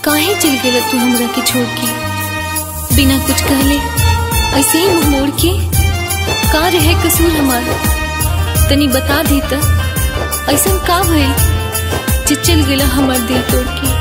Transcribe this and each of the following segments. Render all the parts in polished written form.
काहे चल गेला तू हमरा के छोड़ के, बिना कुछ कहले ऐसे ही मुंह मोड़ के? का रहे कसूर हमार, तनी बता दे त ऐसा का भइल जे चल गेला हमार दिल तोड़ के?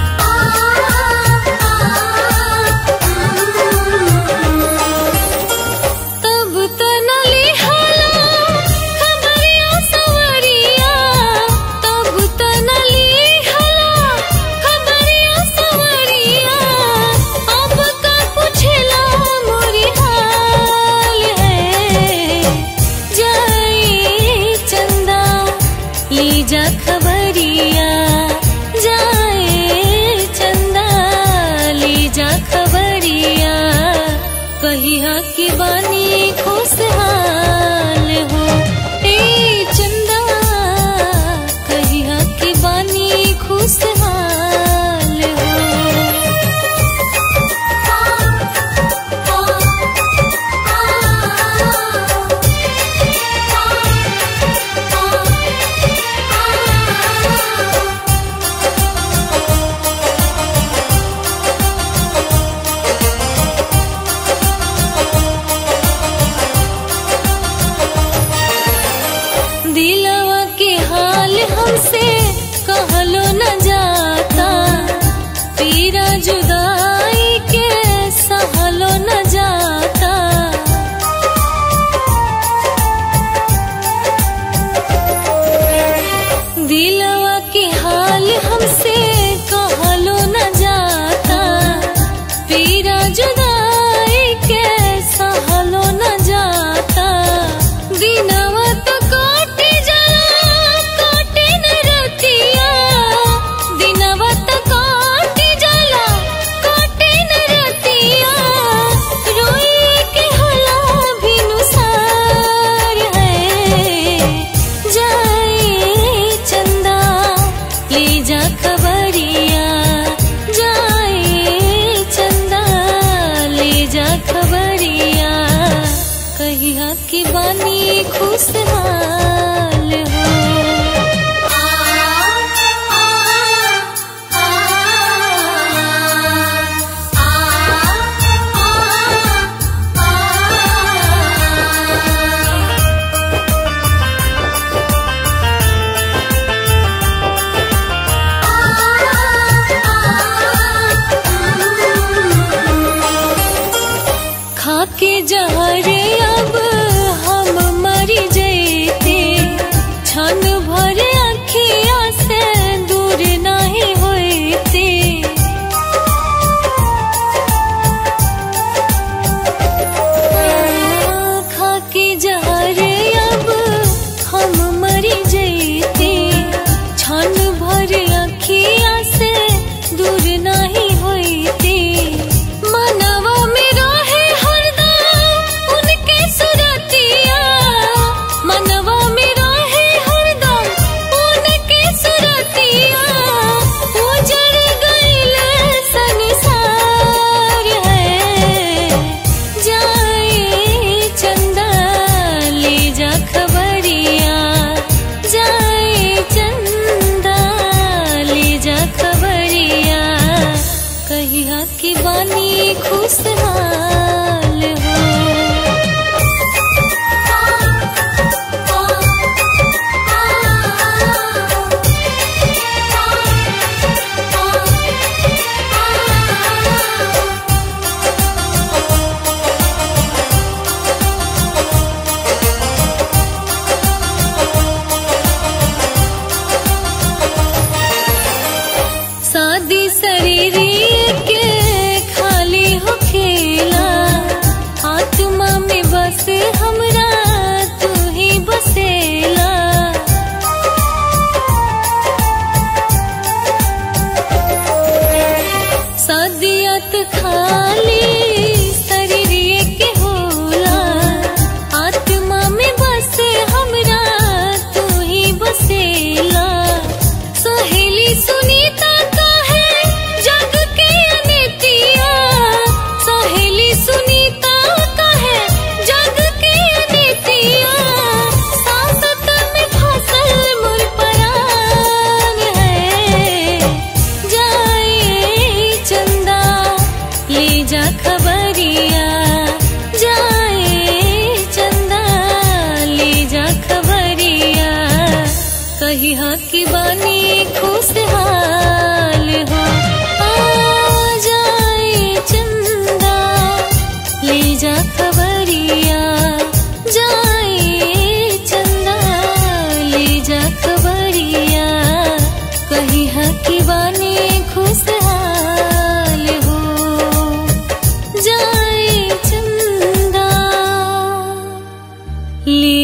जा खबरिया जाए चंदा, ले जा खबरिया, कहिया की बानी खुशहाल हो ए चंदा, कहिया की बानी खुशहाल हो। दिलवा के हाल हमसे कहलो न जाता, पीरा जुदाई के सहलो न जाता। दिलवा के हाल हमसे कहलो न जाता, पीरा जुदाई के सहलो न जाता। दिनवा तो चंदा कही हा कि बानी खुशहाल हो। आ जाए चंदा ले जा खबरिया, जाए चंदा ले जा खबरिया, कही हा कि बानी खुशहाल हो। जाए चंदा ले